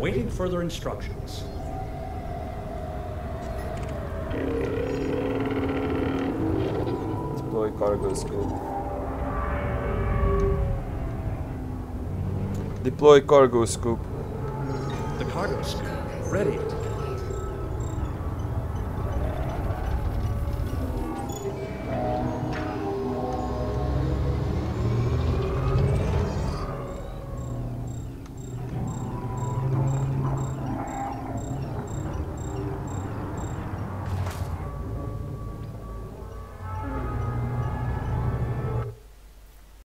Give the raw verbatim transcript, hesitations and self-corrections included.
Awaiting further instructions. Deploy cargo scope. Deploy cargo scope. The cargo scoop ready.